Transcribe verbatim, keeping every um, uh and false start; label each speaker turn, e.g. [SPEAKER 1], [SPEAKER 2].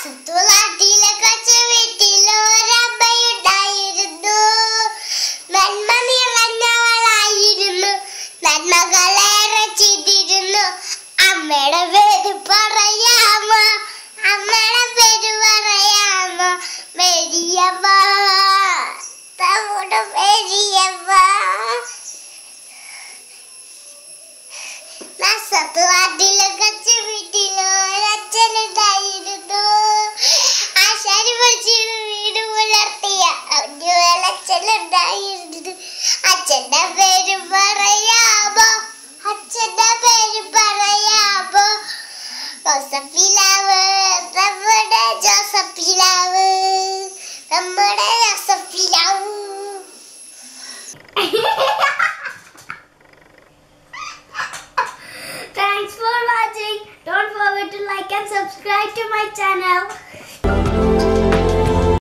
[SPEAKER 1] സത്തുനാട്ടിലെ കൊച്ചു വീട്ടിലൊരമ്മയുണ്ടായിരുന്നു. നന്മ നിറഞ്ഞവളായിരുന്നു, നന്മകളേറെ ചെയ്തിരുന്നു. അമ്മയുടെ പേര് പറയാമോ? അമ്മയുടെ പേര് പറയാമോ? മേരിയമ്മ, നമ്മുടെ മേരിയമ്മ. സത്തുനാട്ടിലെ കൊച്ചു വീട്ടിലൊരച്ഛനുണ്ടായിരുന്നു. ആശാരി പഠിച്ച് വീട് പുലർത്തിയ അച്ഛനുണ്ടായിരുന്നു. അച്ഛന്റെ പേര് പറയാമോ? അച്ഛന്റെ പേര് പറയാമോ? ജോസഫിലാവ്, നമ്മുടെ ജോസഫിലാവ്, നമ്മുടെ ജോസഫിലാവ്.
[SPEAKER 2] Thanks for watching. Don't forget to like and subscribe to my channel.